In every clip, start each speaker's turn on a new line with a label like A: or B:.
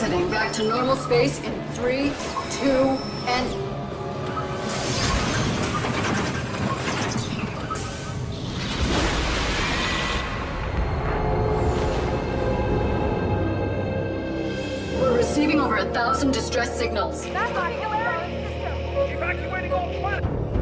A: Heading back to normal space in 3, 2, and... We're receiving over 1,000 distress signals.
B: Evacuating all planet.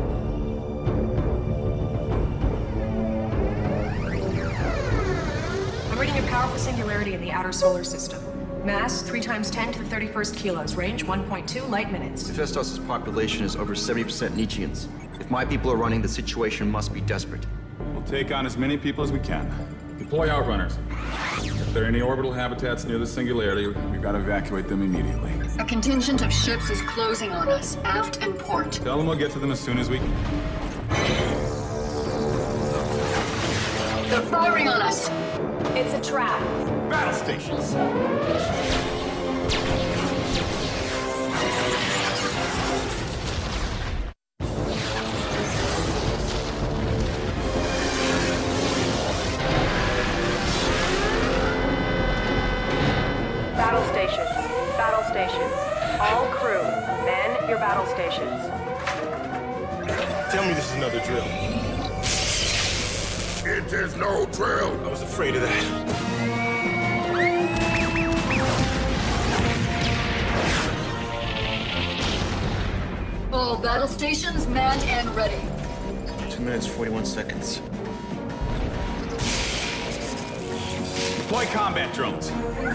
C: I'm reading a powerful singularity in the outer solar system. Mass 3 times 10 to the 31st kilos. Range 1.2 light minutes.
D: Hephaestus' population is over 70% Nietzscheans. If my people are running, the situation must be desperate.
B: We'll take on as many people as we can. Deploy outrunners. If there are any orbital habitats near the singularity, we've got to evacuate them immediately.
A: A contingent of ships is closing on us, aft and port.
B: Tell them we'll get to them as soon as we can.
A: They're firing on us!
C: It's a trap.
B: Battle stations!
C: Battle stations. Battle stations. All crew, man your battle stations.
E: Tell me this is another drill.
F: It is no drill.
E: I was afraid of that.
A: All battle stations manned and ready.
D: 2 minutes, 41 seconds.
B: Deploy combat drones.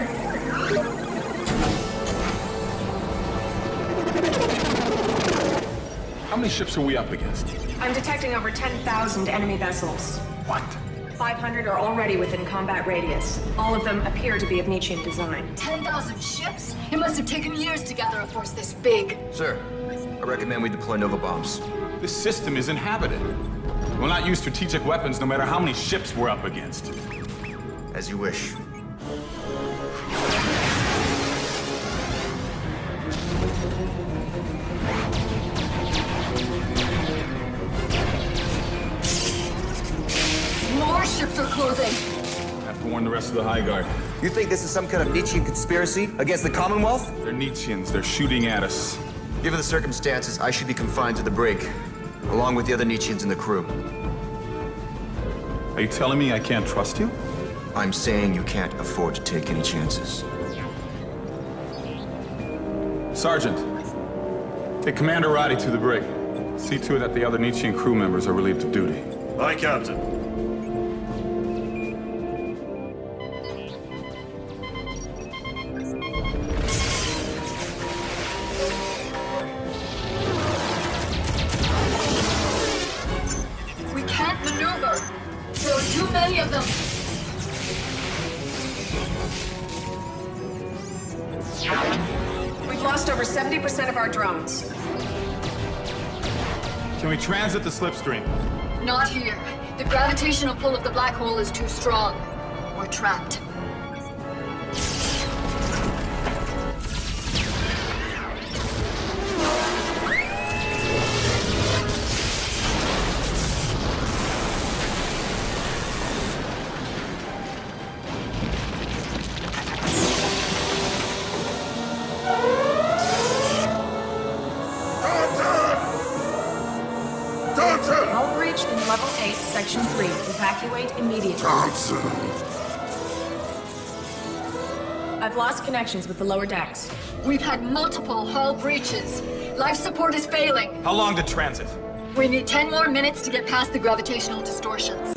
B: How many ships are we up against?
C: I'm detecting over 10,000 enemy vessels.
B: What?
C: 500 are already within combat radius. All of them appear to be of Nietzschean design.
A: 10,000 ships? It must have taken years to gather a force this big.
D: Sir, I recommend we deploy Nova bombs.
B: This system is inhabited. We'll not use strategic weapons no matter how many ships we're up against.
D: As you wish.
A: More ships are closing.
B: Have to warn the rest of the High Guard.
D: You think this is some kind of Nietzschean conspiracy against the Commonwealth?
B: They're Nietzscheans. They're shooting at us.
D: Given the circumstances, I should be confined to the brig, along with the other Nietzscheans in the crew.
B: Are you telling me I can't trust you?
D: I'm saying you can't afford to take any chances.
B: Sergeant, take Commander Roddy to the brig. See to it that the other Nietzschean crew members are relieved of duty.
E: Aye, Captain.
A: We can't maneuver. There are too many of them.
C: We've lost over 70% of our drones.
B: Can we transit the slipstream?
A: Not here. The gravitational pull of the black hole is too strong. We're trapped.
C: Hull breach in level 8, section 3. Evacuate immediately.
F: Thompson.
C: I've lost connections with the lower decks.
A: We've had multiple hull breaches. Life support is failing.
B: How long to transit?
A: We need 10 more minutes to get past the gravitational distortions.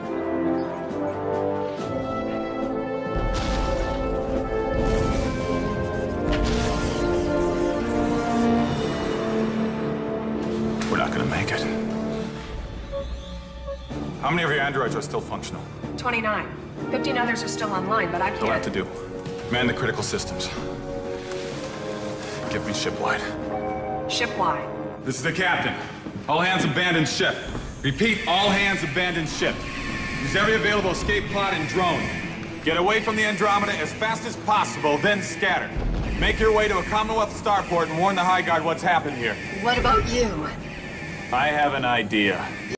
B: We're not gonna make it. How many of your androids are still functional?
C: 29. 15 others are still online, but I
B: You'll have
C: can't.
B: to do. Man the critical systems. Give me shipwide.
C: Shipwide.
B: This is the captain. All hands abandon ship. Repeat, all hands abandon ship. Use every available escape pod and drone. Get away from the Andromeda as fast as possible, then scatter. Make your way to a Commonwealth starport and warn the High Guard what's happened here.
A: What about you?
B: I have an idea.